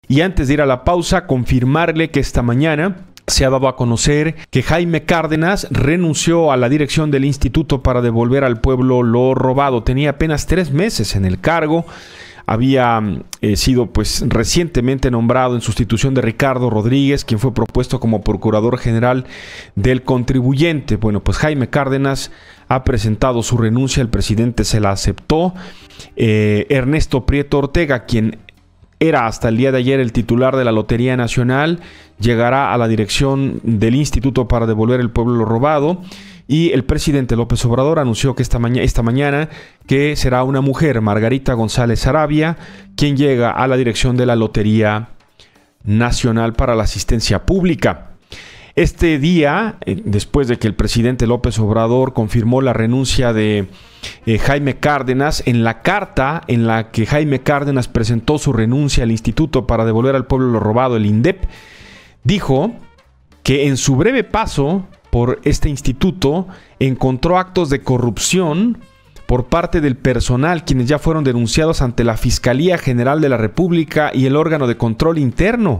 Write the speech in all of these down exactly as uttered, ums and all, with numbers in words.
Y antes de ir a la pausa, confirmarle que esta mañana se ha dado a conocer que Jaime Cárdenas renunció a la dirección del Instituto para Devolver al Pueblo lo Robado. Tenía apenas tres meses en el cargo. Había eh, sido pues recientemente nombrado en sustitución de Ricardo Rodríguez, quien fue propuesto como Procurador General del Contribuyente. Bueno, pues Jaime Cárdenas ha presentado su renuncia, el presidente se la aceptó. Eh, Ernesto Prieto Ortega, quien era hasta el día de ayer el titular de la Lotería Nacional, llegará a la dirección del Instituto para Devolver el Pueblo lo Robado. Y el presidente López Obrador anunció que esta, maña esta mañana que será una mujer, Margarita González Arabia, quien llega a la dirección de la Lotería Nacional para la Asistencia Pública. Este día, eh, después de que el presidente López Obrador confirmó la renuncia de eh, Jaime Cárdenas, en la carta en la que Jaime Cárdenas presentó su renuncia al Instituto para Devolver al Pueblo lo Robado, el INDEP, dijo que en su breve paso por este instituto encontró actos de corrupción por parte del personal, quienes ya fueron denunciados ante la Fiscalía General de la República y el órgano de control interno.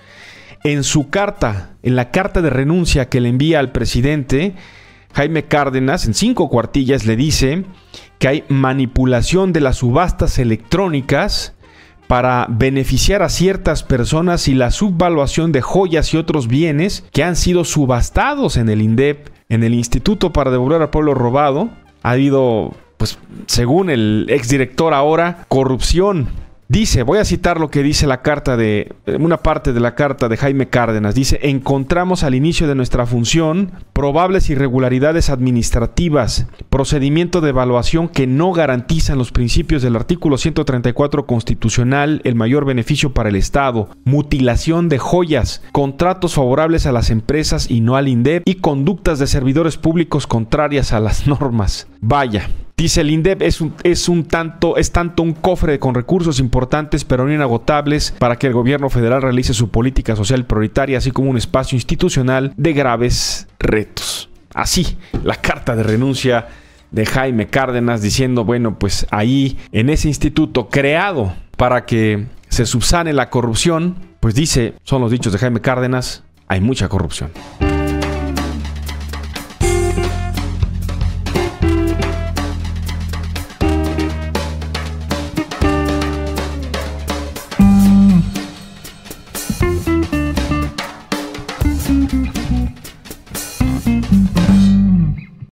En su carta, en la carta de renuncia que le envía al presidente, Jaime Cárdenas, en cinco cuartillas, le dice que hay manipulación de las subastas electrónicas para beneficiar a ciertas personas y la subvaluación de joyas y otros bienes que han sido subastados en el INDEP, en el Instituto para Devolver al Pueblo Robado. Ha habido, pues, según el exdirector ahora, corrupción. Dice, voy a citar lo que dice la carta de, una parte de la carta de Jaime Cárdenas. Dice, encontramos al inicio de nuestra función probables irregularidades administrativas, procedimiento de evaluación que no garantizan los principios del artículo ciento treinta y cuatro constitucional, el mayor beneficio para el Estado, mutilación de joyas, contratos favorables a las empresas y no al INDEP, y conductas de servidores públicos contrarias a las normas. Vaya. Dice el INDEP es un, es un tanto, es tanto un cofre con recursos importantes pero no inagotables para que el gobierno federal realice su política social prioritaria, así como un espacio institucional de graves retos. Así, la carta de renuncia de Jaime Cárdenas diciendo, bueno, pues ahí en ese instituto creado para que se subsane la corrupción, pues dice, son los dichos de Jaime Cárdenas, hay mucha corrupción.